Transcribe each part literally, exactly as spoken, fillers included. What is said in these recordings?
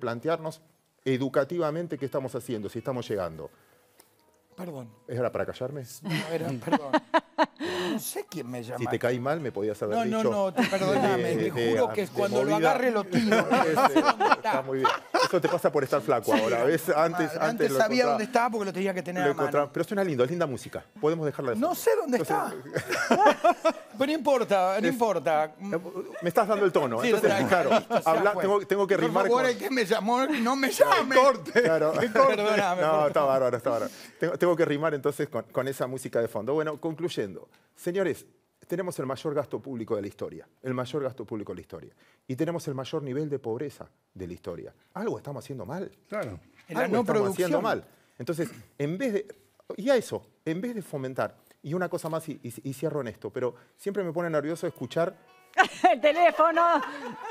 plantearnos educativamente qué estamos haciendo, si estamos llegando. Perdón. ¿Era para callarme? A ver, perdón. No sé quién me llama. Si te caí mal, me podías haber no, dicho... No, no, te perdóname. de, Te de, juro de, que de cuando movida. lo agarre lo tiro. Ese, está muy bien. Eso te pasa por estar flaco ahora, ¿ves? Antes, antes, antes sabía dónde estaba porque lo tenía que tener a mano. Pero suena lindo, es linda música. Podemos dejarla de fondo. No sé dónde está. Pero no importa, no importa. Me estás dando el tono. Sí, Entonces, está, claro, listo, habla, fue. tengo, tengo que Por rimar favor, con... el que me llamó, no me llame. Corte. Claro. Perdóname. No, está bárbaro, está bárbaro. Tengo, tengo que rimar entonces con, con esa música de fondo. Bueno, concluyendo. Señores, tenemos el mayor gasto público de la historia. El mayor gasto público de la historia. Y tenemos el mayor nivel de pobreza de la historia. Algo estamos haciendo mal. Claro. En la Algo no estamos producción. haciendo mal. Entonces, en vez de... Y a eso, en vez de fomentar... Y una cosa más, y, y, y cierro en esto, pero siempre me pone nervioso escuchar... El teléfono.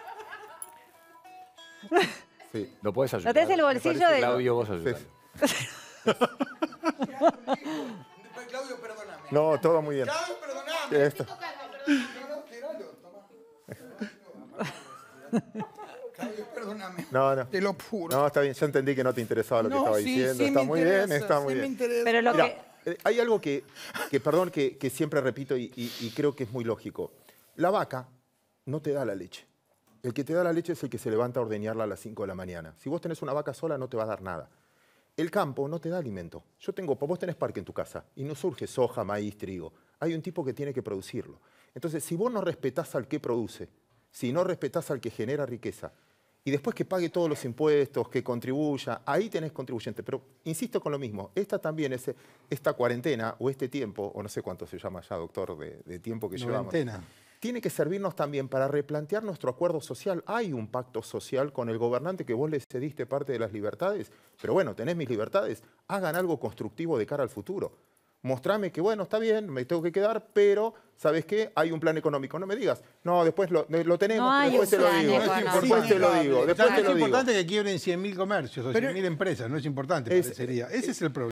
Sí. ¿Lo puedes ayudar? ¿No tenés el bolsillo de...? Claudio, vos ayudás. Sí. Claudio, perdóname. No, todo muy bien. Claudio, perdóname. Esto. No, no, tiralo, toma. Claudio, perdóname. No, no. Te lo juro. No, está bien. Ya entendí que no te interesaba lo que No, estaba sí, diciendo. sí Está me muy interesa, bien, está sí muy me bien. interesa. Pero lo Mirá, que... eh, hay algo que, que perdón, que, que siempre repito y, y, y creo que es muy lógico. La vaca no te da la leche. El que te da la leche es el que se levanta a ordeñarla a las cinco de la mañana. Si vos tenés una vaca sola, no te va a dar nada. El campo no te da alimento. Yo tengo, vos tenés parque en tu casa y no surge soja, maíz, trigo. Hay un tipo que tiene que producirlo. Entonces, si vos no respetás al que produce, si no respetás al que genera riqueza, y después que pague todos los impuestos, que contribuya, ahí tenés contribuyente. Pero insisto con lo mismo, esta también es esta cuarentena o este tiempo, o no sé cuánto se llama ya, doctor, de, de tiempo que llevamos. Tiene que servirnos también para replantear nuestro acuerdo social. Hay un pacto social con el gobernante que vos le cediste parte de las libertades, pero bueno, tenés mis libertades, hagan algo constructivo de cara al futuro. Mostrame que, bueno, está bien, me tengo que quedar, pero, ¿sabes qué? Hay un plan económico. No me digas, no, después lo, lo tenemos, No hay después te un lo plan digo. económico. Después te lo digo, después te Es lo digo. importante que quiebren cien mil comercios o Pero- cien mil empresas, no es importante, Es- parecería. Ese es el problema.